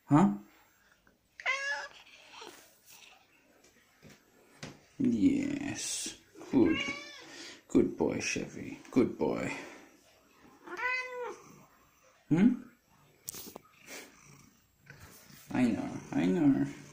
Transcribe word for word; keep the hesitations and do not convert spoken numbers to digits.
Huh? Yes. Good. Good boy, Chevy. Good boy. Hmm? I know. I know.